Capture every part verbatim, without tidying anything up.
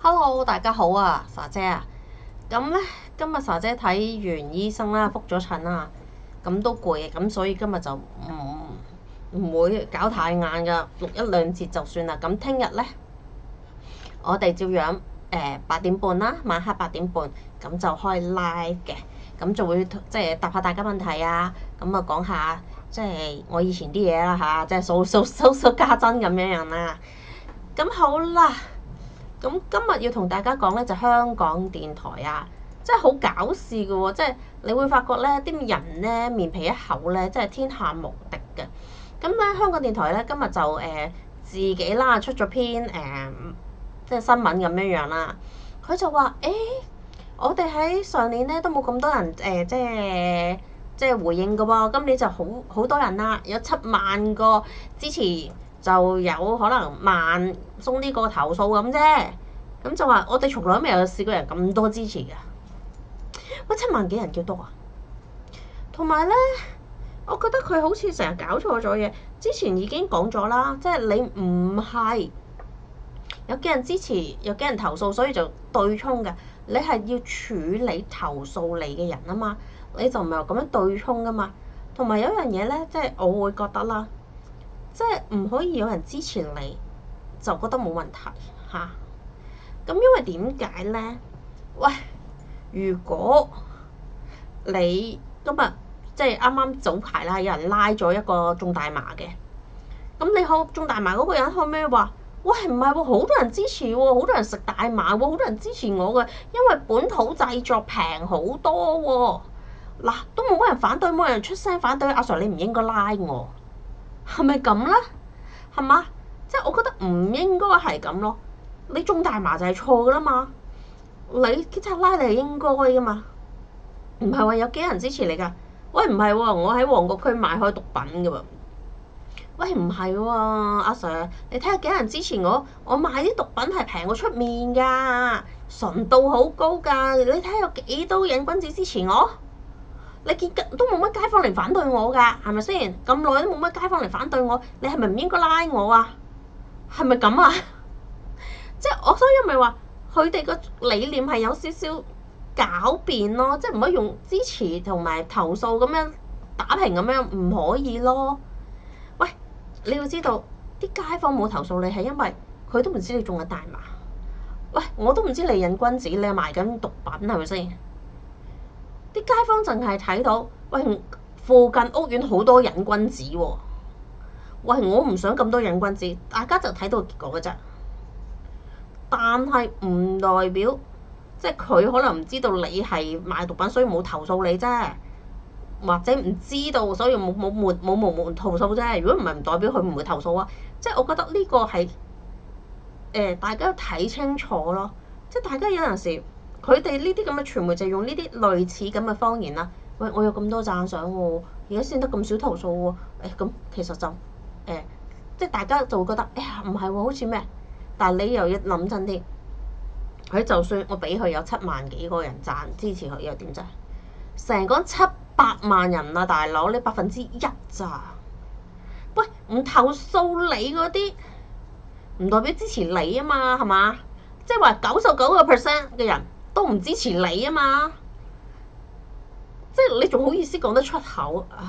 Hello，大家好啊，莎姐啊，咁咧今日莎姐睇完醫生啦，覆咗診啦，咁都攰嘅，咁所以今日就唔唔會搞太晏噶，錄一兩節就算啦。咁聽日咧，我哋照樣誒八點半啦，晚黑八點半咁就開 live 嘅，咁就會即係答下大家問題啊，咁啊講下即係我以前啲嘢啦吓，即係數數數數家珍咁樣樣啦。咁好啦。咁今日要同大家講咧，就香港電台啊，真係好搞笑嘅喎！即係你會發覺咧，啲人咧面皮一厚咧，真係天下無敵嘅。咁咧，香港電台咧今日就誒、呃、自己啦出咗篇誒、呃、即係新聞咁樣樣啦。佢就話：誒、欸，我哋喺上年咧都冇咁多人誒、呃，即係即係回應嘅喎。今年就好好多人啦，有七萬個支持。就有可能萬送呢個投訴咁啫，咁就話我哋從來都未有試過人咁多支持嘅，喂，七萬幾人叫多啊？同埋咧，我覺得佢好似成日搞錯咗嘢。之前已經講咗啦，即係你唔係有幾人支持，有幾人投訴，所以就對沖嘅。你係要處理投訴你嘅人啊嘛，你就唔係咁樣對沖噶嘛。同埋有一樣嘢咧，即係我會覺得啦。即係唔可以有人支持你，就覺得冇問題嚇。咁、啊、因為點解咧？喂，如果你今日即係啱啱早排啦，有人拉咗一個種大麻嘅，咁你好種大麻嗰個人後尾話：喂，唔係喎，好多人支持喎，好多人食大麻喎，好多人支持我嘅，因為本土製作平好多喎。嗱，都冇乜人反對，冇人出聲反對。阿 Sir，你唔應該拉我。係咪咁咧？係嘛？即係我覺得唔應該係咁咯。你種大麻就係錯噶啦嘛。你警察拉你係應該噶嘛。唔係話有幾人支持你㗎？喂，唔係喎，我喺旺角區賣開毒品㗎喎。喂，唔係喎，阿 Sir，你睇下幾人支持我？我賣啲毒品係平過出面㗎，純度好高㗎。你睇下有幾多癮君子支持我？你見都冇乜街坊嚟反對我㗎，係咪先？咁耐都冇乜街坊嚟反對我，你係咪唔應該拉我啊？係咪咁啊？即係我所以咪話佢哋個理念係有少少狡辯咯，即係唔可以用支持同埋投訴咁樣打平咁樣，唔可以咯。喂，你要知道啲街坊冇投訴你係因為佢都唔知你種緊大麻。喂，我都唔知你癮君子，你係賣緊毒品係咪先？啲街坊淨係睇到，喂，附近屋苑好多癮君子喎、哦，喂，我唔想咁多癮君子，大家就睇到結果嘅啫。但係唔代表，即係佢可能唔知道你係賣毒品，所以冇投訴你啫，或者唔知道，所以冇冇冇冇冇冇投訴啫。如果唔係，唔代表佢唔會投訴啊。即係我覺得呢個係誒、呃、大家睇清楚咯，即係大家有陣時。佢哋呢啲咁嘅傳媒就用呢啲類似咁嘅方言啦。喂，我有咁多讚賞喎，而家先得咁少投訴喎。誒、哎，咁其實就誒、欸，即係大家就會覺得，哎呀，唔係喎，好似咩？但係你又要諗真啲，佢就算我俾佢有七萬幾個人讚支持佢，又點啫？成個七百萬人啊，大佬，你百分之一咋？喂，唔投訴你嗰啲，唔代表支持你啊嘛，係嘛？即係話九十九個 percent 嘅人。都唔支持你啊嘛，即係你仲好意思講得出口？唉，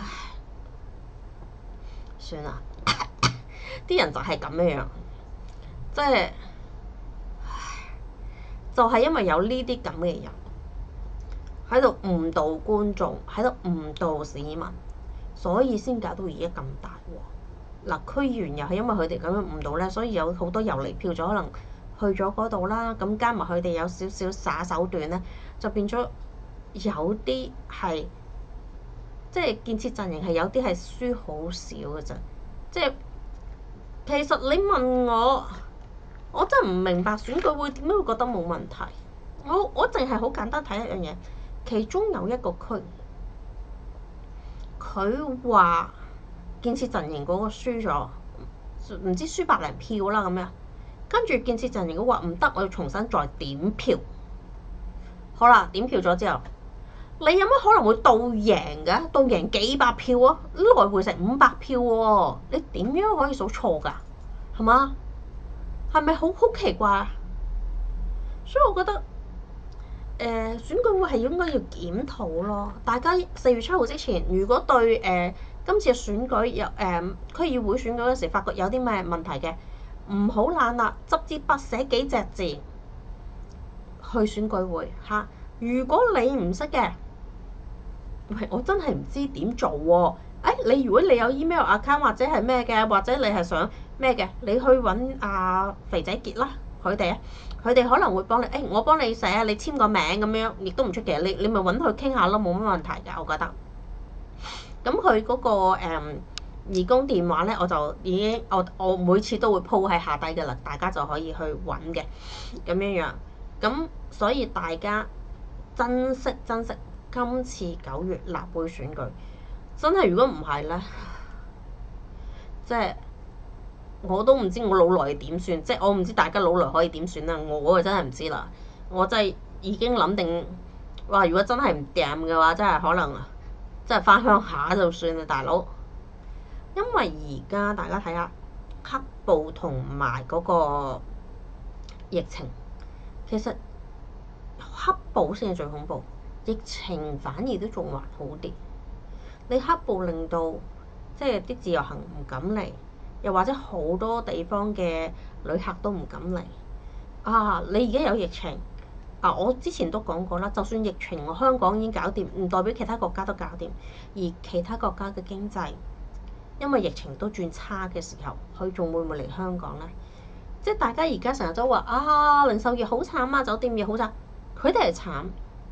算啦，啲人就係咁樣樣，即係，就係因為有呢啲咁嘅人喺度誤導觀眾，喺度誤導市民，所以先搞到而家咁大鑊。嗱，區議員又係因為佢哋咁樣誤導咧，所以有好多遊離票咗可能。去咗嗰度啦，咁加埋佢哋有少少耍手段咧，就變咗有啲係即係建設陣營係有啲係輸好少嘅啫。即係其實你問我，我真係唔明白選舉會點解會覺得冇問題。我我淨係好簡單睇一樣嘢，其中有一個區，佢話建設陣營嗰個輸咗，唔知輸百零票啦咁樣。跟住建設陣營嘅話唔得，我要重新再點票。好啦，點票咗之後，你有乜可能會倒贏嘅？倒贏幾百票啊，來回成五百票喎、啊，你點樣可以數錯㗎？係嘛？係咪好好奇怪？ 所以我覺得誒、呃、選舉會係應該要檢討咯。大家四月七號之前，如果對誒、呃、今次嘅選舉有誒、呃、區議會選舉嗰時發覺有啲咩問題嘅，唔好懶啦，執支筆寫幾隻字去選舉會嚇。如果你唔識嘅，喂，我真係唔知點做喎、啊。誒、哎，你如果你有 email account 或者係咩嘅，或者你係想咩嘅，你去揾阿、啊、肥仔傑啦，佢哋啊，佢哋可能會幫你。誒、哎，我幫你寫，你簽個名咁樣，亦都唔出奇。你你咪揾佢傾下咯，冇乜問題㗎，我覺得。咁佢嗰個誒、嗯、義工電話咧，我就已經我我每次都會 po 喺下低㗎啦，大家就可以去揾嘅咁樣樣。咁所以大家珍惜珍惜今次九月立會選舉。真係如果唔係咧，即係我都唔知我老來點算，即係我唔知大家老來可以點算啦。我就真係唔知啦。我真係已經諗定，哇！如果真係唔掂嘅話，真係可能真係翻鄉下就算啦，大佬。因為而家大家睇下黑暴同埋嗰個疫情，其實黑暴先係最恐怖，疫情反而都仲還好啲。你黑暴令到即係啲自由行唔敢嚟，又或者好多地方嘅旅客都唔敢嚟啊！你而家有疫情啊，我之前都講過啦，就算疫情我香港已經搞掂，唔代表其他國家都搞掂。而其他國家嘅經濟因為疫情都轉差嘅時候，佢仲會唔會嚟香港呢？即係大家而家成日都話啊，零售業好慘啊，酒店業好慘，佢哋係慘。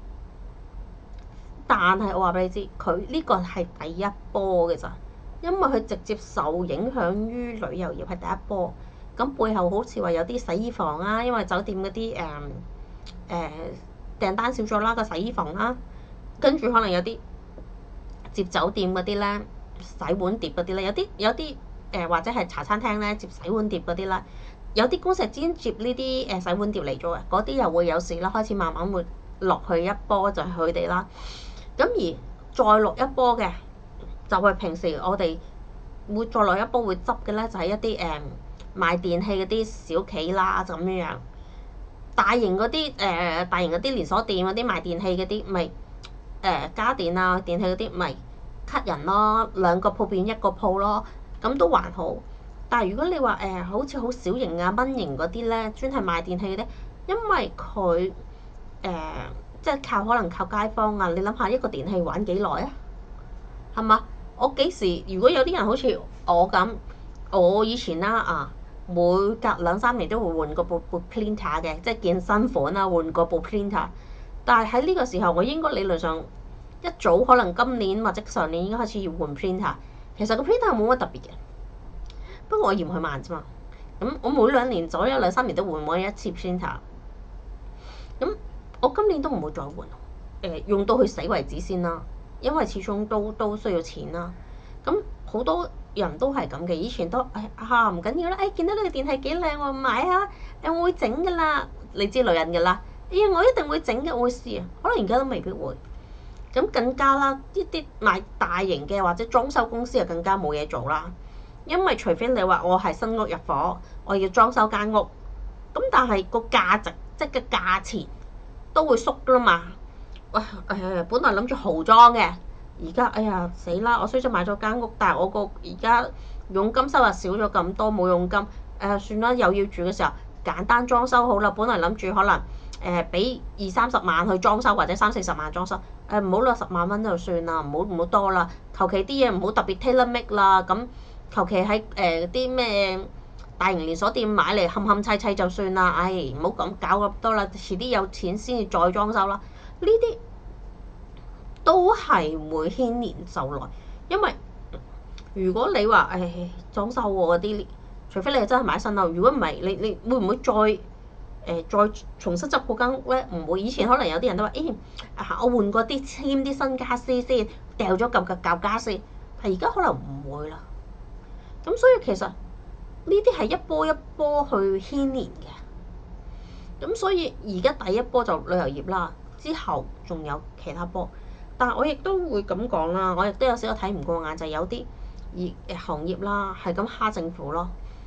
但係我話俾你知，佢呢個係第一波嘅咋，因為佢直接受影響於旅遊業係第一波。咁背後好似話有啲洗衣房啊，因為酒店嗰啲誒誒訂單少咗啦，個洗衣房啦，跟住可能有啲接酒店嗰啲咧，洗碗碟嗰啲咧，有啲有啲誒、呃、或者係茶餐廳咧接洗碗碟嗰啲啦，有啲公司專接呢啲誒洗碗碟嚟做嘅，嗰啲又會有事啦，開始慢慢會落去一波就係佢哋啦。咁而再落一波嘅，就係、是、平時我哋會再落一波會執嘅咧，就係、是、一啲誒、嗯、賣電器嗰啲小企啦，就咁樣樣。大型嗰啲誒大型嗰啲連鎖店嗰啲賣電器嗰啲，咪誒家電啊電器嗰啲，咪 cut 人咯，兩個鋪變一個鋪咯，咁都還好。但係如果你話誒、呃、好似好小型啊蚊型嗰啲咧，專係賣電器嗰啲，因為佢誒。呃即係靠可能靠街坊啊！你諗下一個電器玩幾耐啊？係嘛？我幾時如果有啲人好似我咁，我以前啦啊，每隔兩三年都會換個部部 printer 嘅，即係見新款啊，換個部 printer。但係喺呢個時候，我應該理論上一早可能今年或者上年已經開始要換 printer。其實個 printer 冇乜特別嘅，不過我嫌佢慢啫嘛。咁我每兩年左右兩三年都換過一次 printer。咁我今年都唔會再換，誒、呃、用到佢死為止先啦，因為始終都都需要錢啦。咁好多人都係咁嘅，以前都誒啊唔緊要啦，誒、哎、見到呢個電器幾靚喎，買啊，誒我會整噶啦，你知女人噶啦，哎呀我一定會整嘅，我會試啊，可能而家都未必會。咁更加啦，呢啲買大型嘅或者裝修公司就更加冇嘢做啦，因為除非你話我係新屋入伙，我要裝修間屋，咁但係個價值即係個價錢都會縮噶啦嘛。喂、哎、誒，本來諗住豪裝嘅，而家哎呀死啦！我雖則買咗間屋，但係我個而家佣金收入少咗咁多，冇佣金誒、呃，算啦，又要住嘅時候簡單裝修好啦。本來諗住可能誒俾、呃、二三十萬去裝修，或者三四十萬裝修，誒唔好啦，十萬蚊就算啦，唔好唔好多啦。求其啲嘢唔好特別 tailor make 啦，咁求其喺誒啲咩大型連鎖店買嚟冚冚砌砌就算啦。唉，唔好咁搞咁多啦，遲啲有錢先至再裝修啦。呢啲都係會牽連就來，因為如果你話誒裝修嗰啲，除非你係真係買新樓，如果唔係，你你會唔會再誒、呃、再重新執嗰間屋咧？唔會。以前可能有啲人都話誒、哎，我換過啲簽啲新家私先，掉咗舊嘅舊家私，但而家可能唔會啦。咁所以其實呢啲係一波一波去牽連嘅。咁所以而家第一波就旅遊業啦，之後仲有其他波。但係我亦都會咁講啦，我亦都有少少睇唔過眼，就係、是、有啲業誒行業啦，係咁蝦政府咯。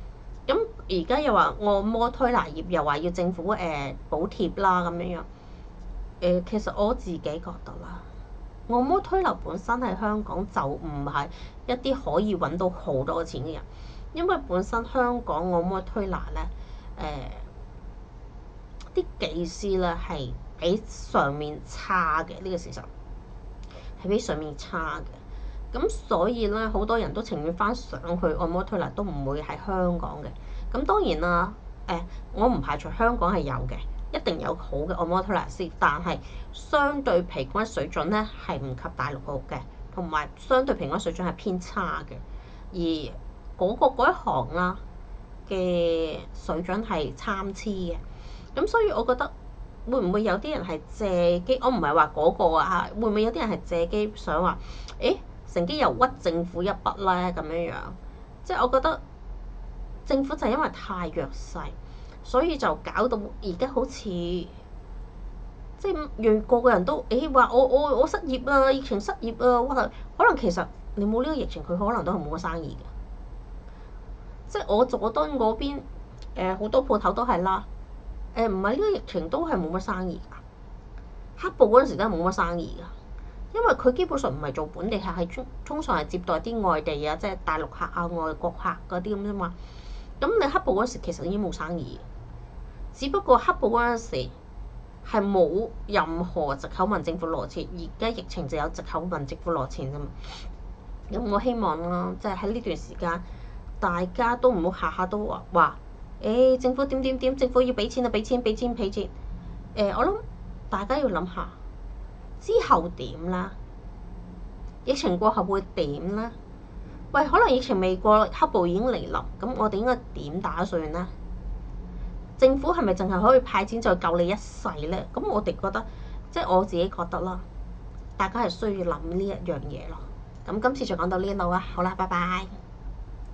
咁而家又話按摩推拿業又話要政府誒、呃、補貼啦咁樣樣。誒、呃，其實我自己覺得啦，按摩推拿本身喺香港就唔係一啲可以揾到好多錢嘅人，因為本身香港按摩推拿咧，誒、呃、啲技師咧係比上面差嘅，呢、這個事實係比上面差嘅。咁所以咧，好多人都情願翻上去按摩推拿，都唔會喺香港嘅。咁當然啦，誒、呃，我唔排除香港係有嘅，一定有好嘅按摩推拿師，但係相對平均水準咧係唔及大陸好嘅，同埋相對平均水準係偏差嘅。而嗰、嗰個嗰一行啦嘅水準係參差嘅。咁所以我覺得會唔會有啲人係借機？我唔係話嗰個啊，會唔會有啲人係借機想話，誒？乘機又屈政府一筆咧咁樣樣，即係我覺得政府就係因為太弱勢，所以就搞到而家好似即係讓個個人都誒話我我我失業啊，疫情失業啊，哇！可能其實你冇呢個疫情，佢可能都係冇乜生意嘅。即係我佐敦嗰邊誒好多鋪頭都係啦，誒唔係呢個疫情都係冇乜生意㗎。黑暴嗰陣時都係冇乜生意㗎。因為佢基本上唔係做本地客，係通通常係接待啲外地啊，即係大陸客啊、外國客嗰啲咁啫嘛。咁你黑暴嗰時其實已經冇生意，只不過黑暴嗰陣時係冇任何藉口問政府攞錢，而家疫情就有藉口問政府攞錢啫嘛。咁我希望啦，即係喺呢段時間，大家都唔好下下都話話，誒、欸、政府點點點，政府要俾錢啊，俾錢俾錢俾錢。誒、欸，我諗大家要諗下。之後點啦？疫情過後會點咧？喂，可能疫情未過，黑暴已經嚟臨，咁我哋應該點打算呢？政府係咪淨係可以派錢再救你一世呢？咁我哋覺得，即係我自己覺得啦，大家係需要諗呢一樣嘢咯。咁今次就講到呢度啦，好啦，拜拜。